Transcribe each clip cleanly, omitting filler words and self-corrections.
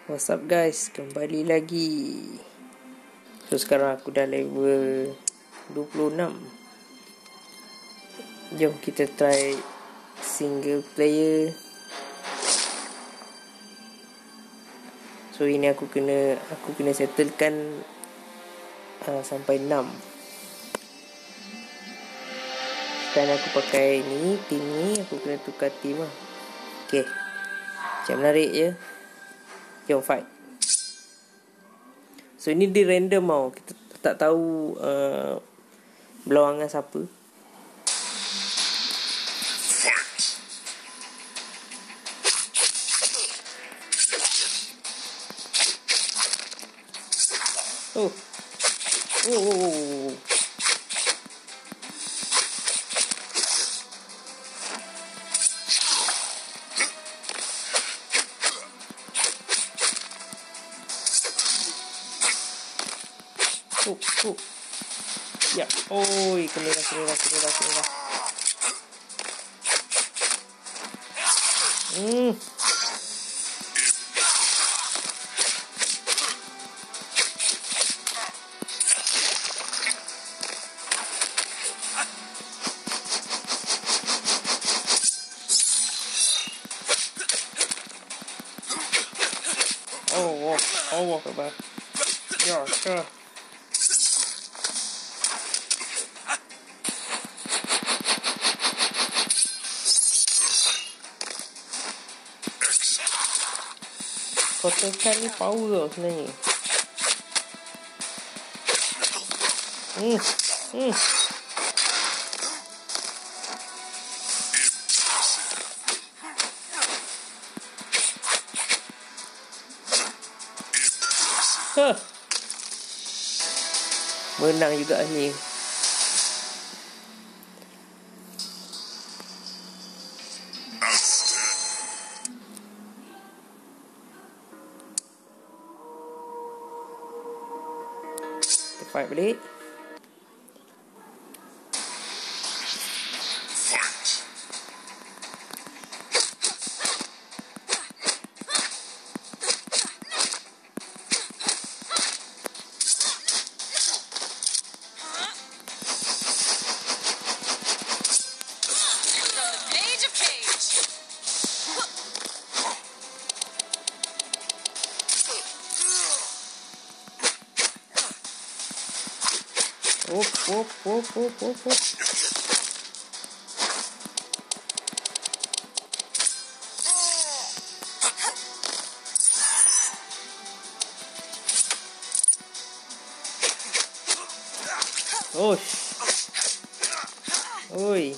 What's up guys, kembali lagi. So sekarang aku dah level 26. Jom kita try single player. So ini aku kena settlekan sampai 6. Sekarang aku pakai ni, team ni. Aku kena tukar team lah. Okay, macam menarik je. Jom fight. So ini di random tau. Kita tak tahu berlawan dengan siapa. Oh. Ya, oi, kena dah. Oh, apa? Ya, sure. Kotakan ni power tau sebenarnya. Menang juga ni. Fight balik. Oh. Oi.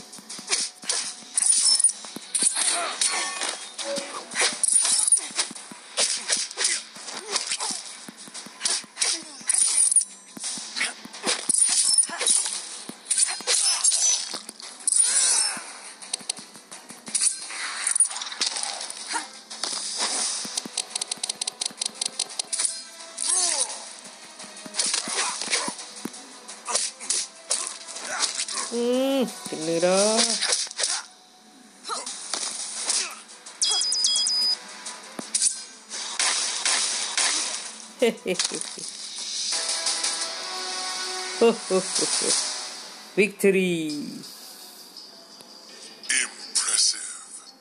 Kena dah. Victory. Impressive.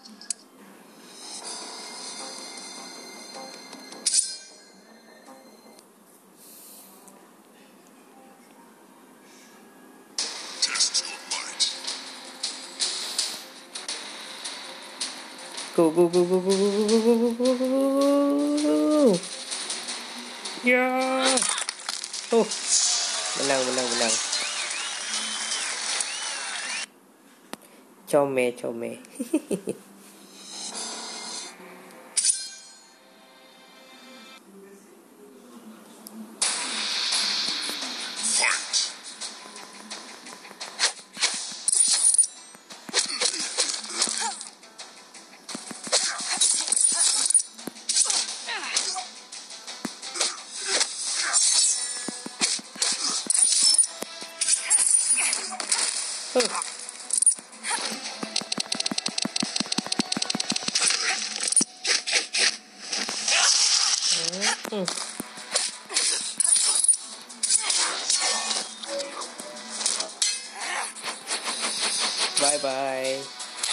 Test your might. Go. Ya. Oh. Menang. Comel. Bye bye.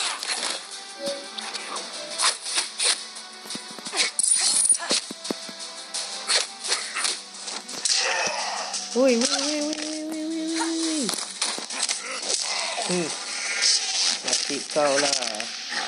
Woi. Mati kau lah.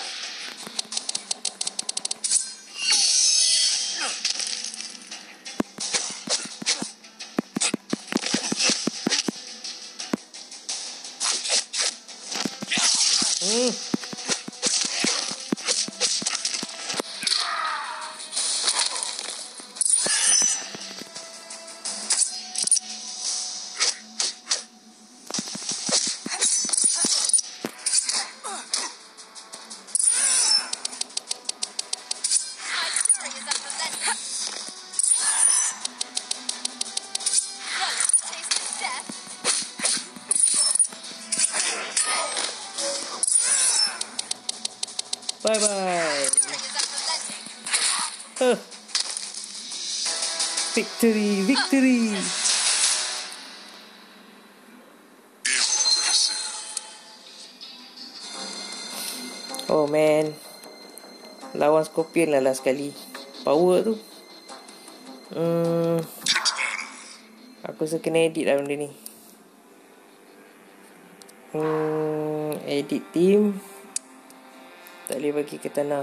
Bye bye. Victory. Oh man, lawan Scorpion lah last sekali. Power tu. Aku rasa kena edit lah benda ni. Edit team. Tak boleh bagi ke tanah.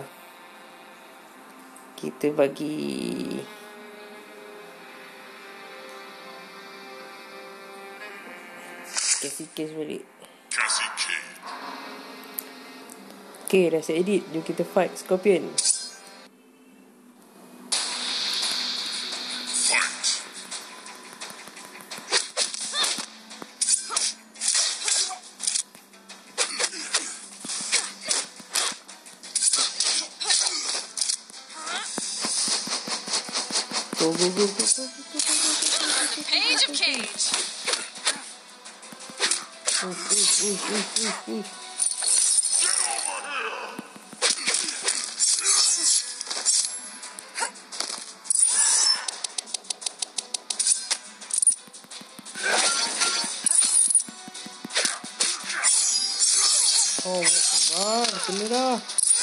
Kita bagi Cassie Cage balik. Cassie Cage. Okay, dah saya edit. Jom kita fight Scorpion. Go. The page of Cage. Oh, sabar, kena dah.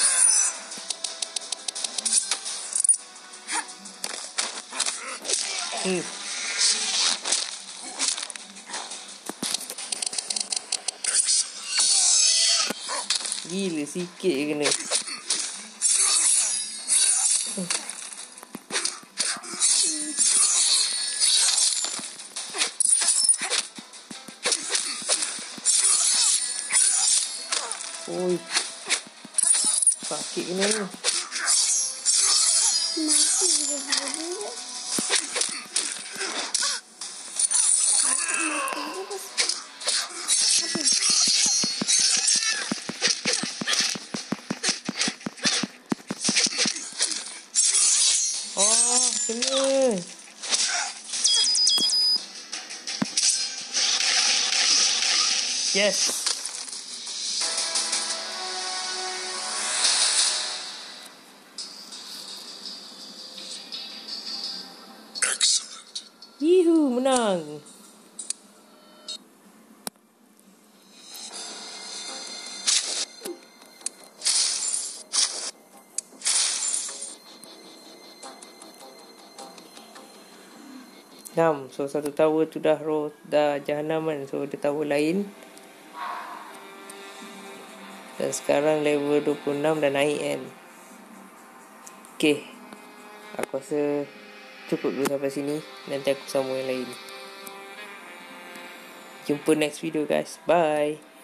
Gila, sikit je kena. Oi, sakit kena ni. Oh, kena. Yes. Excellent. Yuhu, menang. So satu tower tu dah jahanam kan. So ada tower lain. Dan sekarang level 26 dah naik kan. Okay, aku rasa cukup dulu sampai sini. Nanti aku sambung yang lain. Jumpa next video guys. Bye.